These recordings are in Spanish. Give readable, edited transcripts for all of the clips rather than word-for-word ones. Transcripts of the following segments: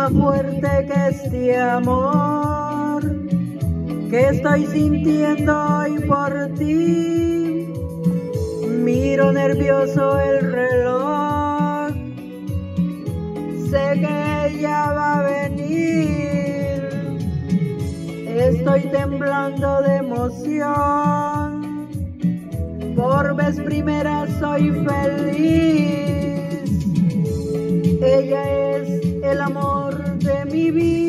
más fuerte que este amor que estoy sintiendo hoy por ti. Miro nervioso el reloj, sé que ella va a venir. Estoy temblando de emoción, por vez primera soy feliz. Ella es el amor de mi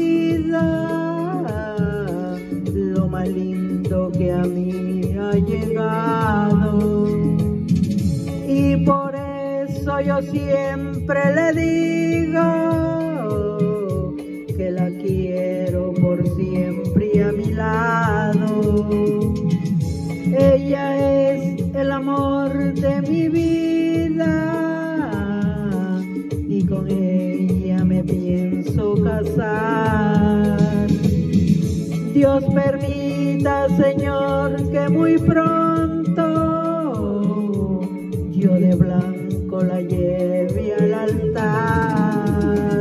vida, lo más lindo que a mí ha llegado. Y por eso yo siempre le digo que la quiero por siempre a mi lado. Ella es el amor de mi vida y con ella me pienso casar. Dios permita, Señor, que muy pronto yo de blanco la lleve al altar.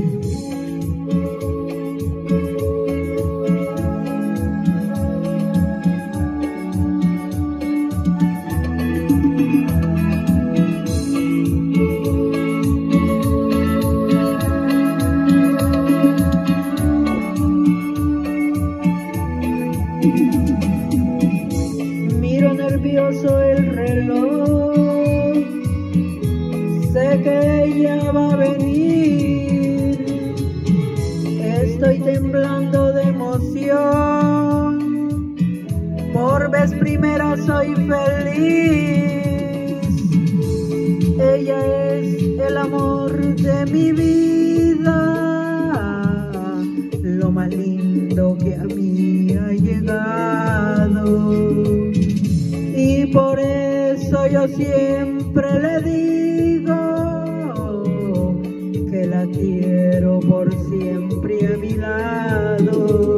Miro nervioso el reloj, sé que ella va a venir. Estoy temblando de emoción, por vez primera soy feliz. Ella es el amor de mi vida, lo más lindo que a mí ha llegado. Y por eso yo siempre le digo que la quiero por siempre a mi lado.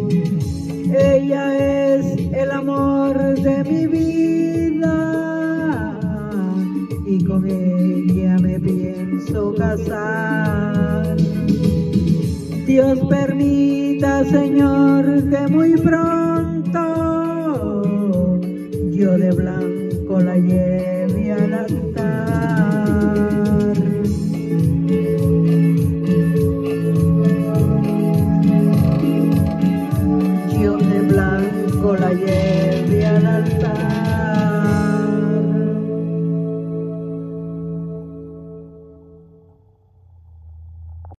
Ella es el amor de mi vida y con ella me pienso casar. Dios permita, Señor, que muy pronto yo de blanco la lleve